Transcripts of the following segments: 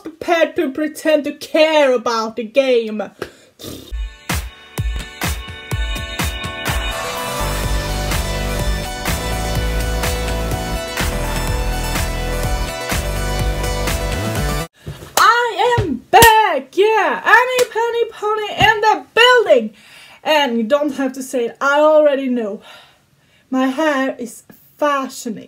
prepared to pretend to care about the game. I am back! Yeah, Annie Penny Pony in the building! And you don't have to say it, I already know. My hair is fascinating.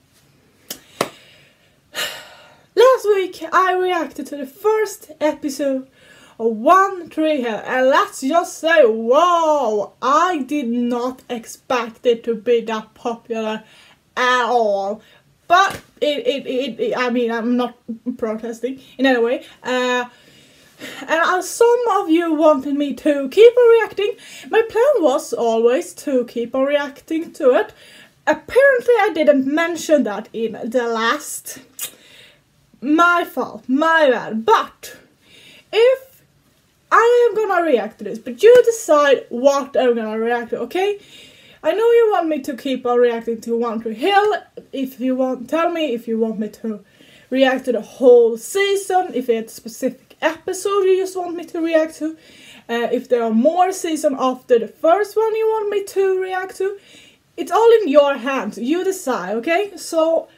Last week I reacted to the first episode of One Tree Hill, and let's just say, wow, I did not expect it to be that popular at all. But I mean, I'm not protesting in any way. And some of you wanted me to keep on reacting. My plan was always to keep on reacting to it. Apparently I didn't mention that in the last. My fault, my bad. But if I am gonna react to this, but you decide what I'm gonna react to, okay? I know you want me to keep on reacting to One Tree Hill. If you want, tell me if you want me to react to the whole season, if it's a specific episode you just want me to react to, if there are more seasons after the first one you want me to react to. It's all in your hands, you decide, okay? So,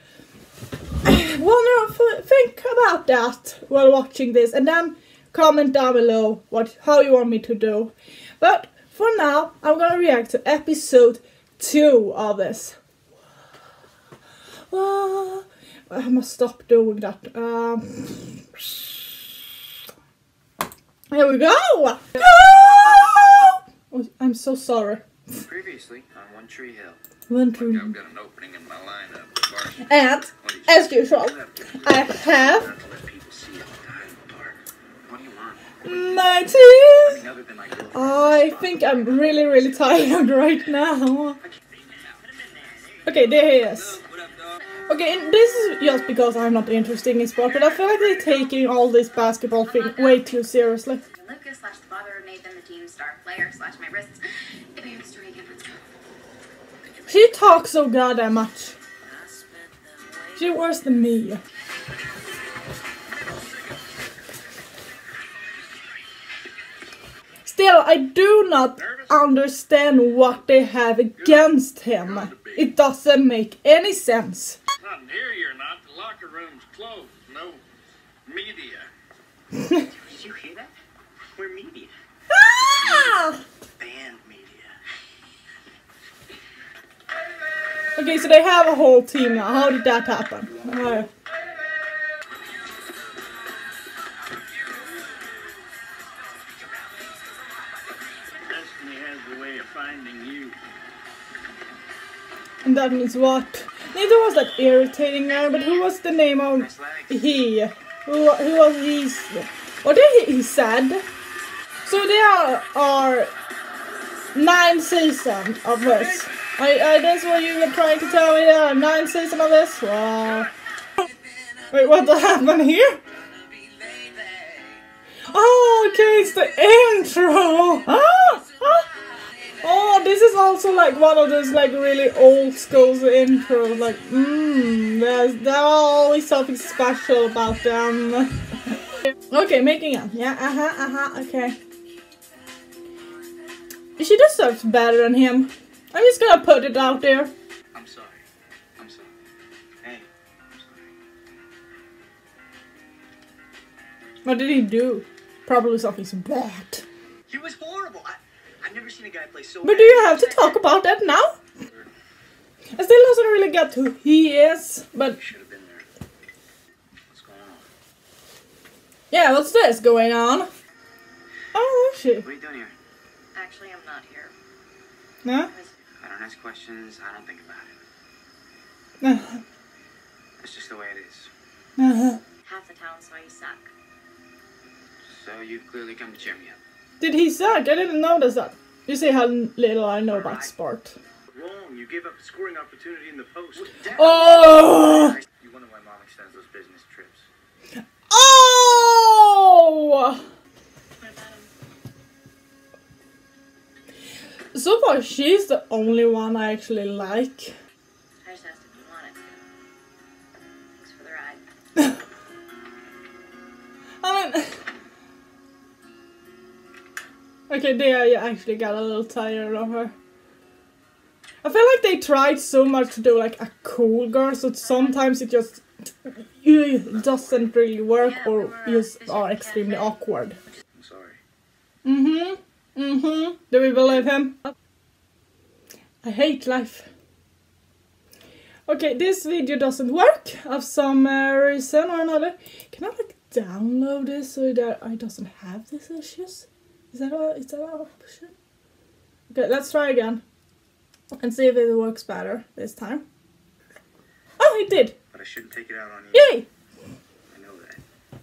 think about that while watching this, and then comment down below how you want me to do. But for now, I'm gonna react to episode 2 of this. I must stop doing that. Here we go! Go! Oh, I'm so sorry. Previously on One Tree Hill. One Tree. I've got an opening in my lineup. And as usual, I have my teeth. I think I'm really tired right now. Okay, there he is. Okay, and this is just because I'm not interested in sport, but I feel like they're taking all this basketball thing way too seriously. Lucas / the father of Nathan, the team star player / my wrists. If you have to again, let's go. She talks so goddamn much. She's worse than me. Still, I do not understand what they have against him. It doesn't make any sense. Not in here, you're not. The locker room's closed. No media. Did you hear that? We're media. Ah! Band media. Okay, so they have a whole team now. How did that happen? Destiny has a way of finding you. And that means what? Neither was that irritating guy, but who was the name of he? Who was he? What did he said? So there are 9 seasons of this. That's what you were trying to tell me. There are 9 seasons of this. Wow. Wait, what happened here? Oh, okay, it's the intro. Oh, this is also like one of those like really old school intros. Like, there's always something special about them. Okay, making up. Yeah, okay. She deserves better than him. I'm just gonna put it out there. I'm sorry. I'm sorry. Hey, I'm sorry. What did he do? Probably something bad. He was horrible. I've never seen a guy play so But do you have to talk about that now? I still doesn't really get who he is, but You should have been there. What's going on? yeah, what's this going on? Oh, is she? What are you doing here? Actually, I'm not here. No? I don't ask questions. I don't think about it. No. It's just the way it is. Half the town saw you suck. So you've clearly come to cheer me up. Did he suck? I didn't notice that. You see how little I know about sport. Wrong. You gave up a scoring opportunity in the post. Oh! You wonder why Mom extends those business trips. Oh! What about him? So far, she's the only one I actually like. I just asked if you wanted to. Thanks for the ride. I mean... Okay, there you actually got a little tired of her. I feel like they tried so much to do like a cool girl, so sometimes it just doesn't really work or just are extremely awkward. I'm sorry. Do we believe him? I hate life. Okay, this video doesn't work of some reason or another. Can I like download this so that I doesn't have these issues? Is that an option? Okay, let's try again. And see if it works better this time. Oh, it did! But I shouldn't take it out on you. Yay! I know that.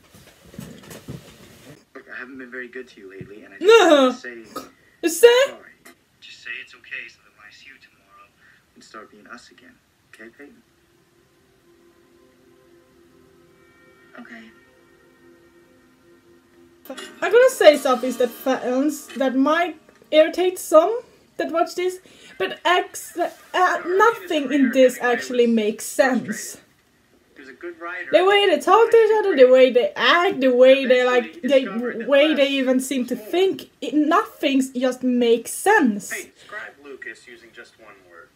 Look, I haven't been very good to you lately, and I No. just want to say You say? sorry. Just say it's okay so that when I see you tomorrow, we can start being us again. Okay, Peyton? Okay. I'm gonna say something that might irritate some that watch this, but nothing in this actually makes sense. He was a good writer. The way they talk to each other, the way they act, the way they like, the way they even seem to think, nothing just makes sense. Hey, describe Lucas using just one word.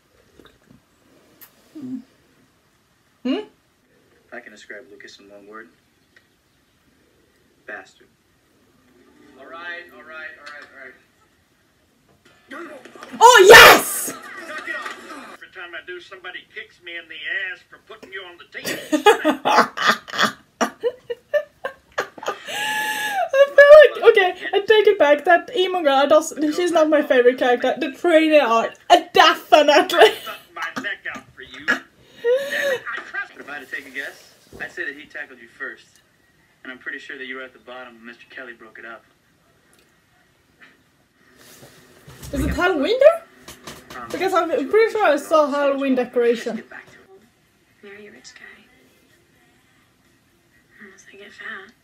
I can describe Lucas in one word. Bastard. All right. Oh yes! Knock it off. Every time I do, somebody kicks me in the ass for putting you on the team. I feel like, okay, I take it back, that emo girl, she's not my favorite character. The trainer are definitely. Stuck my neck out for you. But if I had to take a guess, I'd say that he tackled you first. And I'm pretty sure that you were at the bottom when Mr. Kelly broke it up. Is it Halloween there? Because I'm pretty sure I saw Halloween decoration. Get back to it. Marry a rich guy. Unless I get fat.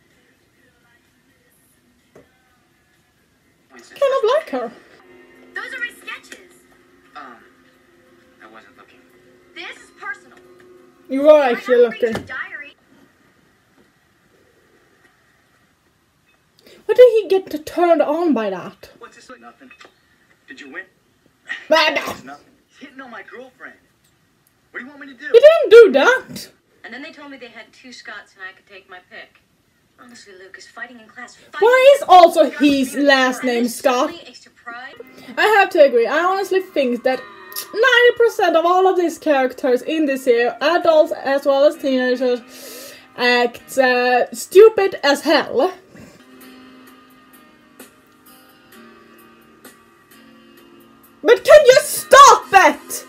Kind of like her. Those are my sketches. I wasn't looking. This is personal. You are actually My looking. diary. Why did he get turned on by that? What's this? Nothing. Did you win? He It's nothing. He's hitting on my girlfriend. What do you want me to do? didn't do that. And then they told me they had 2 Scots and I could take my pick. Honestly, Lucas, fighting in class. Why is also his last name Scott? Extra pride. I have to agree. I honestly think that 90% of all of these characters in this series, adults as well as teenagers, act stupid as hell. But can you stop it?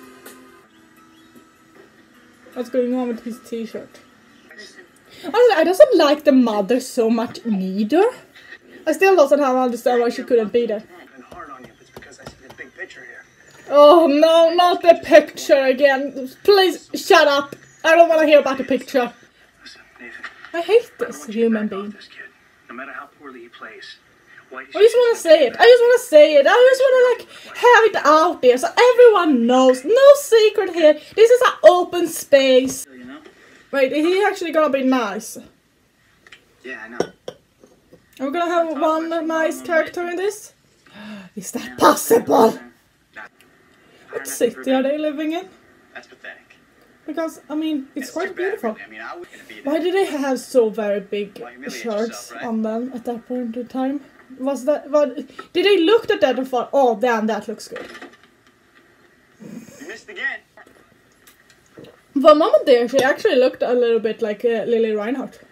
What's going on with his t-shirt? Listen, Honestly, I doesn't like the mother so much neither. I still doesn't understand why she couldn't be there. I'm hard on you. It's because I see the big picture here. Oh no, not the picture again. Please shut up. I don't want to hear about the picture. Listen, Nathan. I hate I don't this want you to human back off being. this kid, no matter how poorly he plays. Why I just want to say it. I just want to say it. I just want to like have it out there so everyone knows. No secret here. This is an open space. You know? Wait, is he actually gonna be nice? Yeah, I know. Are we gonna have one nice character in this? Is that possible? What city are they living in? That's pathetic. Because, I mean, it's quite too bad, beautiful. really. I mean, I wouldn't be Why did they have so very big Why humiliate shirts yourself, right? on them at that point in time? Was that did they look at that and thought, oh damn, that looks good? You missed again. For a moment there, she actually looked a little bit like Lily Reinhardt.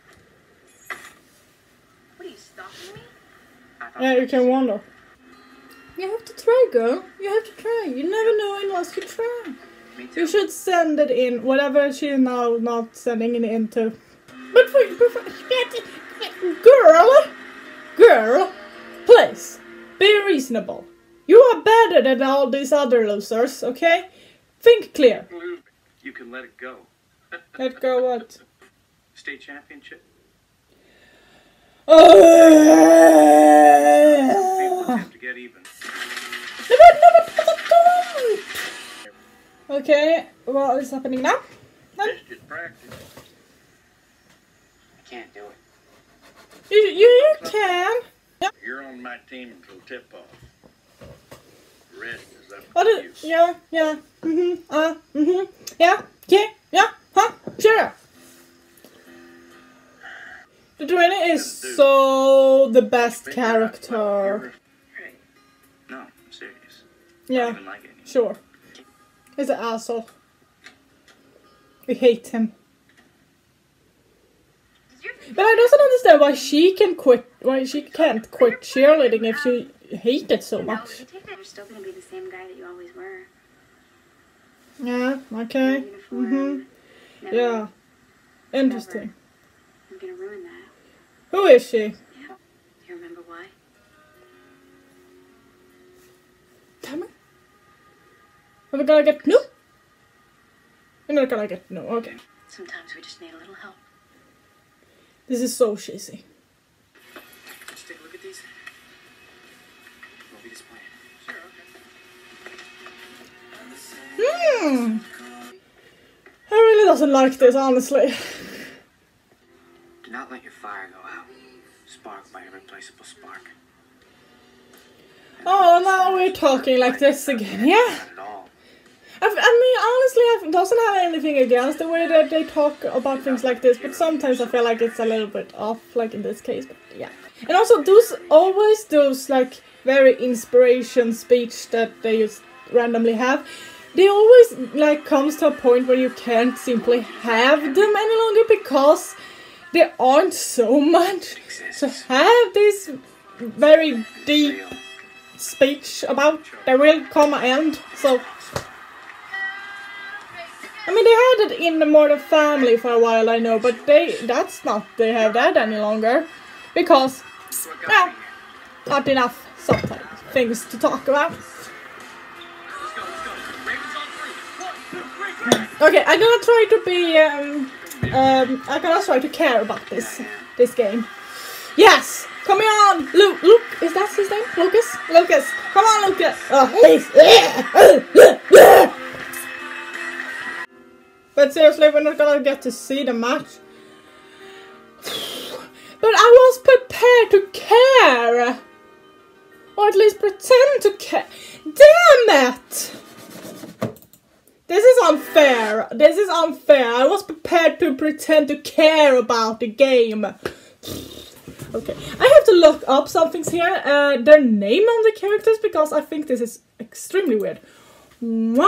What are you stalking me? Yeah, you can wonder. You have to try, girl. You have to try. You never know unless you try. Me too. You should send it in, whatever she's now not sending it into. But girl, please, be reasonable. You are better than all these other losers, okay? Think clear. You can let it go. Let go what? State championship. Oh. People attempt to get even. Okay, what is happening now? It's just practice. I can't do it. You can. You're on my team until tip-off. The rest is up What to is, you. yeah. Yeah, huh? Sure. The Duane is so the best character. Right. No, I'm serious. I Yeah, don't even like it anymore. sure. He's an asshole. We hate him. But I don't understand why she can quit. Why she can't quit cheerleading if she hates it so No, much. you take that. You're still gonna be the same guy that you always were. Yeah. Okay. Uniform. Never- Yeah. Interesting. I'm gonna ruin that. Who is she? Yeah. You remember why? Damn it. Are we gonna get no? We're not gonna get no. Okay. Sometimes we just need a little help. This is so cheesy. Let's take a look at these. We'll be displaying. Sure, okay. I really doesn't like this, honestly. Do not let your fire go out. Spark by irreplaceable spark. Oh, now we're talking like this again, yeah? Not at all. I mean, honestly, I doesn't have anything against the way that they talk about things like this, but sometimes I feel like it's a little bit off, like in this case, but yeah. And also, those like very inspiration speech that they just randomly have, they always like comes to a point where you can't simply have them any longer because there aren't so much to have this very deep speech about. There will come an end, so. I mean, they had it in the Modern Family for a while, I know, but they have that any longer. Because, well, not enough sometimes things to talk about. Okay, I'm gonna try to be, I'm gonna try to care about this game. Yes! Come on! Luke, is that his name? Lucas? Lucas! Come on, Lucas! Oh, but seriously, we're not gonna get to see the match. But I was prepared to care! Or at least pretend to care. Damn it! This is unfair. This is unfair. I was prepared to pretend to care about the game. Okay, I have to look up some things here. Their name on the characters because I think this is extremely weird. 1,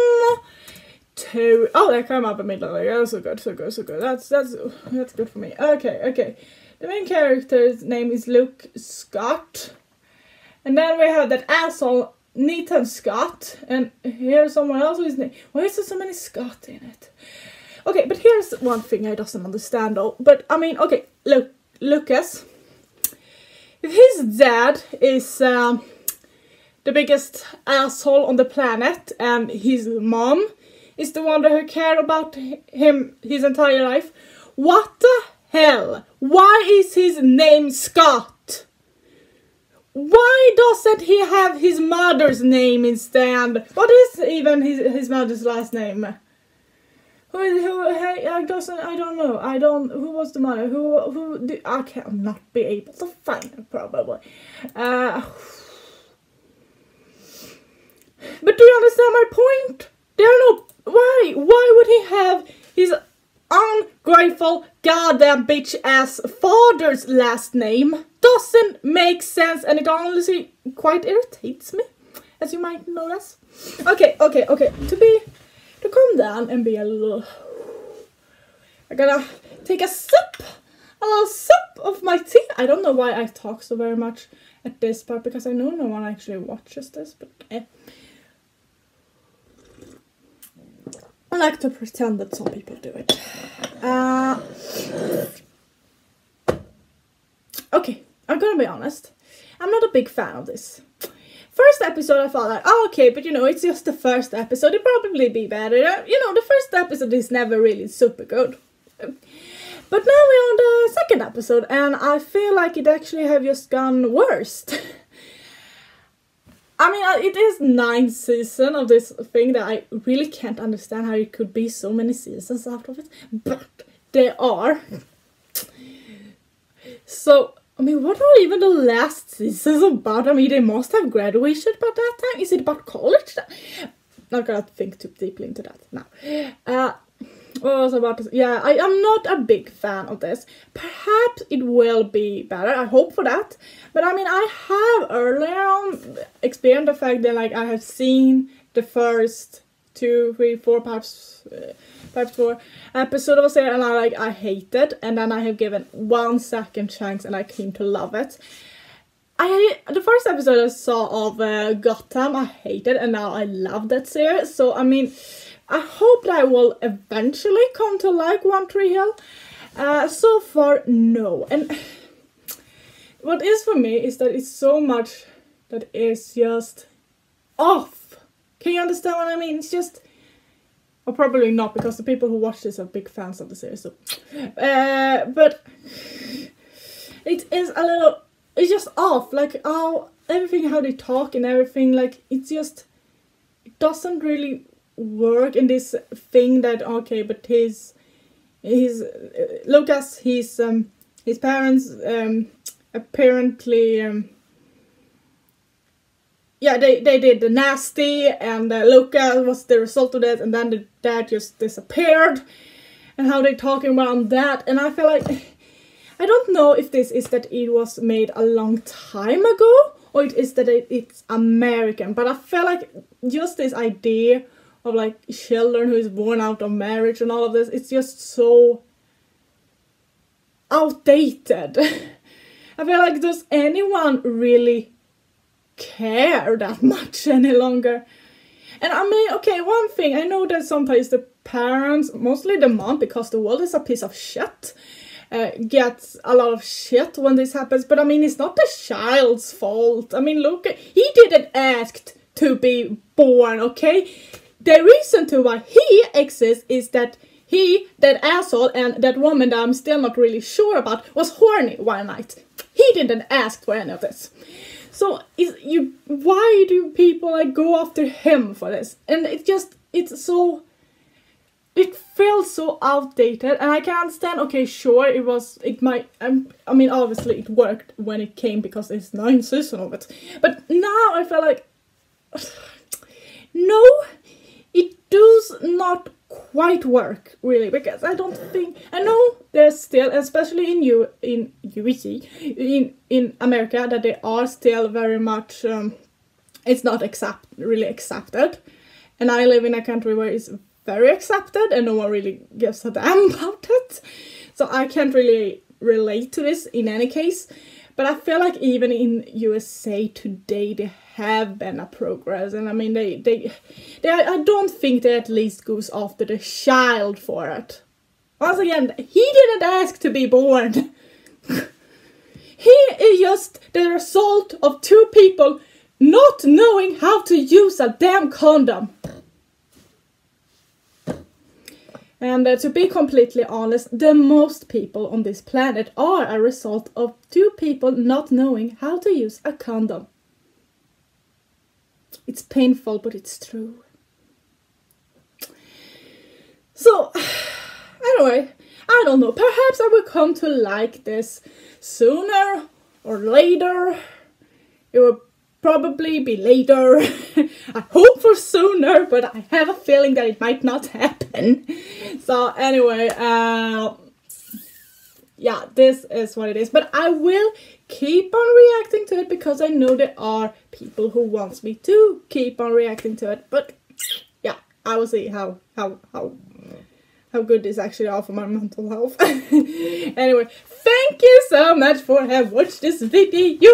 2. Oh, they come up immediately. Oh, so good. That's good for me. Okay. The main character's name is Luke Scott, and then we have that asshole Nathan Scott, and here's someone else's name. Why is there so many Scott in it? Okay, but here's one thing I doesn't understand though. But I mean, okay, Lucas. If his dad is the biggest asshole on the planet, and his mom is the one that cared about him his entire life, what the hell? Why is his name Scott? Why doesn't he have his mother's name instead? What is even his mother's last name? I don't know. Who was the mother? I cannot be able to find it, probably. But do you understand my point? Why would he have his ungrateful goddamn bitch ass father's last name? Doesn't make sense, and it honestly quite irritates me, as you might notice. Okay. To calm down and be a little, I'm gonna take a little sip of my tea. I don't know why I talk so very much at this part, because I know no one actually watches this, but I like to pretend that some people do it. Okay, I'm gonna be honest. I'm not a big fan of this. First episode I thought like, oh, okay, but it's just the first episode. It'll probably be better. The first episode is never really super good. But now we're on the second episode, and I feel like it actually have just gone worse. I mean, it is 9th season of this thing that I really can't understand how it could be so many seasons out of it. But there are. So, I mean, what are even the last seasons about? I mean, they must have graduated by that time. Is it about college? Not gonna think too deeply into that now. What was I about to say? Yeah, I am not a big fan of this. Perhaps it will be better. I hope for that. But I mean, I have earlier on experienced the fact that like I have seen the first 2, 3, 4, perhaps 4 episode of a series, and I hate it, and then I have given 1 second chance and I came to love it. The first episode I saw of Gotham I hated, and now I love that series. So I mean, I hope that I will eventually come to like One Tree Hill. So far, no. And what is for me is that it's so much that is just off. Can you understand what I mean? It's just, or probably not, because the people who watch this are big fans of the series. So, but it is a little, it's just off. Like everything, how they talk and everything. Like it's just, it doesn't really work in this thing that okay, but his Lucas, his parents apparently yeah, they did the nasty, and Lucas was the result of that, and then the dad just disappeared, and how they talking around that. And I feel like I don't know if this is that it was made a long time ago or it is that it's American, but I feel like just this idea of like children who is born out of marriage and all of this, it's just so outdated. I feel like, does anyone really care that much any longer? And I mean, okay, one thing, I know that sometimes the parents, mostly the mom, because the world is a piece of shit, gets a lot of shit when this happens, but I mean, it's not the child's fault. I mean, look, he didn't ask to be born, okay? The reason to why he exists is that he, that asshole, and that woman that I'm still not really sure about, was horny one night. He didn't ask for any of this. So, why do people like go after him for this? And it feels so outdated, and I can understand, okay, sure, I mean, obviously it worked when it came because it's 9 seasons of it. But now I feel like, no, it does not quite work, really, because I don't think, I know there's still, especially in America, that they are still very much, it's not really accepted, and I live in a country where it's very accepted and no one really gives a damn about it, so I can't really relate to this in any case. But I feel like even in USA today, they have been a progress, and I mean, they I don't think they at least goes after the child for it. Once again, he didn't ask to be born. He is just the result of 2 people not knowing how to use a damn condom. And to be completely honest, the most people on this planet are a result of 2 people not knowing how to use a condom. It's painful, but it's true. So, anyway, I don't know. Perhaps I will come to like this sooner or later. It will probably be later. I hope for sooner, but I have a feeling that it might not happen. So anyway, yeah, this is what it is. But I will keep on reacting to it because I know there are people who wants me to keep on reacting to it. But yeah, I will see how good this actually are for my mental health. Anyway, thank you so much for having watched this video.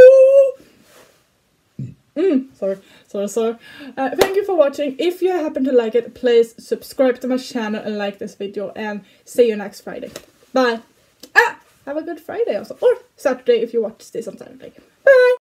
Sorry. Thank you for watching. If you happen to like it, please subscribe to my channel and like this video, and see you next Friday. Bye. Have a good Friday also, or Saturday if you watch this on Saturday. Bye.